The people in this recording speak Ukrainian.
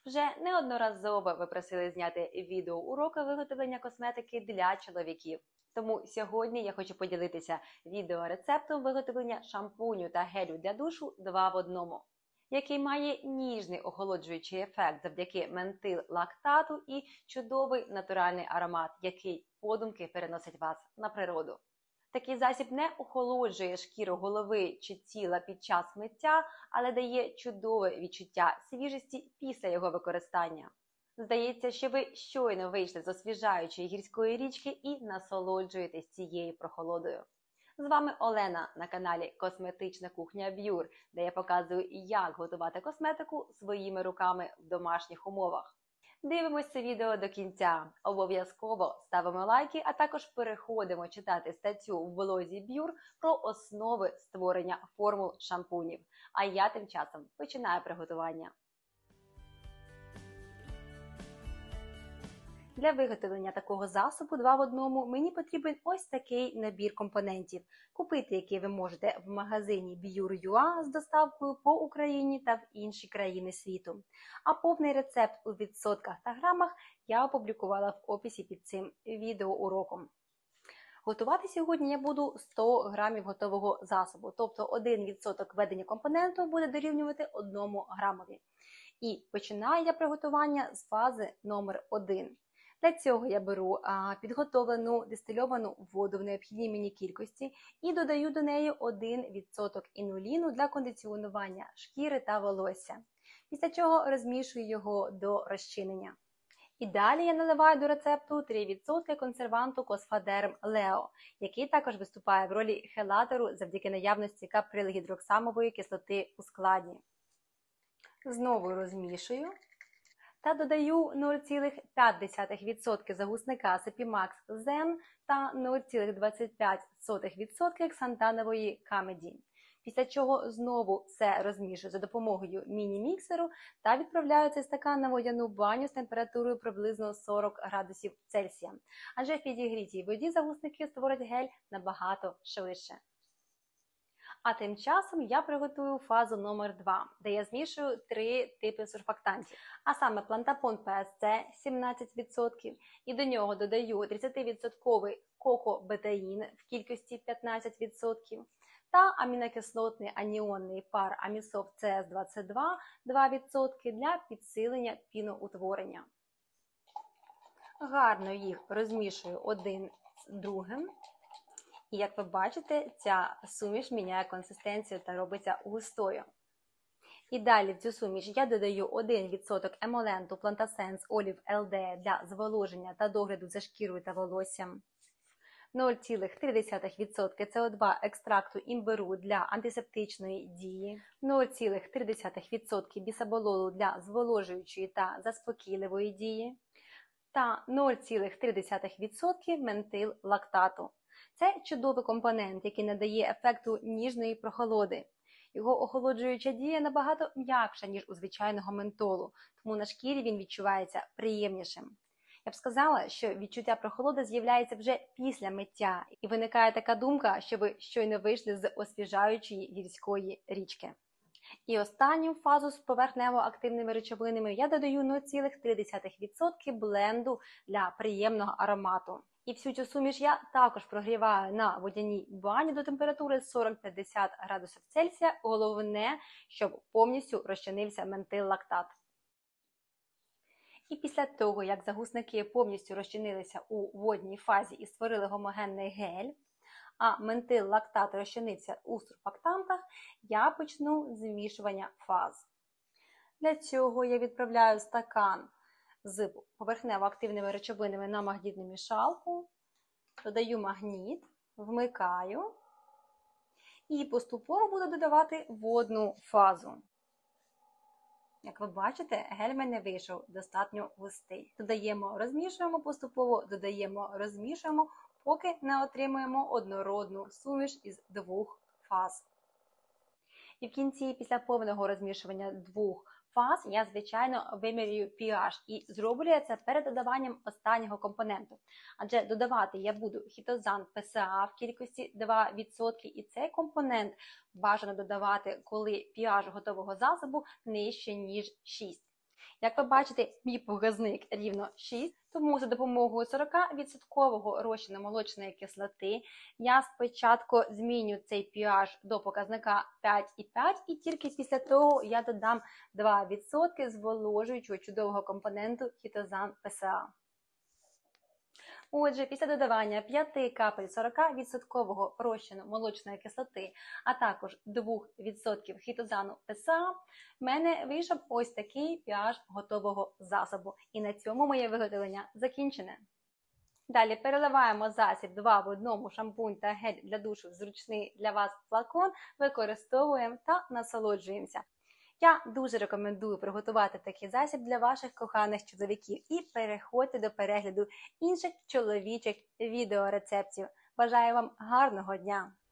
Вже неодноразово ви просили зняти відеоуроки виготовлення косметики для чоловіків. Тому сьогодні я хочу поділитися відеорецептом виготовлення шампуню та гелю для душу 2 в 1, який має ніжний охолоджуючий ефект завдяки ментил-лактату і чудовий натуральний аромат, який подумки переносить вас на природу. Такий засіб не охолоджує шкіру голови чи тіла під час миття, але дає чудове відчуття свіжості після його використання. Здається, що ви щойно вийшли з освіжаючої гірської річки і насолоджуєтесь цією прохолодою. З вами Олена на каналі Косметична кухня Bure, де я показую, як готувати косметику своїми руками в домашніх умовах. Дивимось це відео до кінця. Обов'язково ставимо лайки, а також переходимо читати статтю в блозі Bure про основи створення формул шампунів. А я тим часом починаю приготування. Для виготовлення такого засобу 2 в 1 мені потрібен ось такий набір компонентів, купити який ви можете в магазині Bure.ua з доставкою по Україні та в інші країни світу. А повний рецепт у відсотках та грамах я опублікувала в описі під цим відеоуроком. Готувати сьогодні я буду 100 грамів готового засобу, тобто 1% введення компоненту буде дорівнювати 1 грамові. І починаю я приготування з фази номер 1. Для цього я беру підготовлену дистильовану воду в необхідній мені кількості і додаю до неї 1% інуліну для кондиціонування шкіри та волосся. Після чого розмішую його до розчинення. І далі я наливаю до рецепту 3% консерванту Косфадерм Лео, який також виступає в ролі хелатору завдяки наявності каприлгідроксамової кислоти у складі. Знову розмішую. Та додаю 0,5% загусника Sepimax Zen та 0,25% ксантанової Камеді. Після чого знову все розмішую за допомогою міні-міксеру та відправляю цей стакан на водяну баню з температурою приблизно 40 градусів Цельсія. Адже в підігрітій воді загусники створять гель набагато швидше. А тим часом я приготую фазу номер 2, де я змішую 3 типи сурфактантів. А саме плантапон PSC 17%, і до нього додаю 30% кокобетаїн в кількості 15%, та амінокислотний аніонний пар Амісофт CS22 2% для підсилення піноутворення. Гарно їх розмішую один з другим. І як ви бачите, ця суміш міняє консистенцію та робиться густою. І далі в цю суміш я додаю 1% емоленту Plantasense Olive LD для зволоження та догляду за шкірою та волоссям, 0,3% СО2 екстракту імбиру для антисептичної дії, 0,3% бісабололу для зволожуючої та заспокійливої дії та 0,3% ментил-лактату. Це чудовий компонент, який надає ефекту ніжної прохолоди. Його охолоджуюча дія набагато м'якша, ніж у звичайного ментолу, тому на шкірі він відчувається приємнішим. Я б сказала, що відчуття прохолоди з'являється вже після миття, і виникає така думка, що ви щойно вийшли з освіжаючої гірської річки. І останню фазу з поверхнево-активними речовинами я додаю 0,3% бленду для приємного аромату. І всю цю суміш я також прогріваю на водяній бані до температури 40-50 градусів Цельсія. Головне, щоб повністю розчинився ментил-лактат. І після того, як загусники повністю розчинилися у водній фазі і створили гомогенний гель, а ментил-лактат розчинився у сурфактантах, я почну змішування фаз. Для цього я відправляю стакан з поверхнево-активними речовинами на магнітну мішалку, додаю магніт, вмикаю і поступово буду додавати водну фазу. Як ви бачите, гель в мене вийшов достатньо густий. Додаємо, розмішуємо поступово, додаємо, розмішуємо, поки не отримуємо однородну суміш із 2 фаз. І в кінці, після повного розмішування 2 фаз, я, звичайно, вимірюю pH і зроблю я це перед додаванням останнього компоненту. Адже додавати я буду хітозан ПСА в кількості 2%, і цей компонент бажано додавати, коли pH готового засобу нижче, ніж 6. Як ви бачите, мій показник рівно 6, тому за допомогою 40% розчину молочної кислоти я спочатку зміню цей pH до показника 5,5 і тільки після того я додам 2% зволожуючого чудового компоненту хітозан ПСА. Отже, після додавання 5 капель 40% розчину молочної кислоти, а також 2% хітозану ПСА, в мене вийшов ось такий pH готового засобу. І на цьому моє виготовлення закінчене. Далі переливаємо засіб 2 в 1 шампунь та гель для душу в зручний для вас флакон, використовуємо та насолоджуємося. Я дуже рекомендую приготувати такий засіб для ваших коханих чоловіків і переходьте до перегляду інших чоловічих відеорецептів. Бажаю вам гарного дня!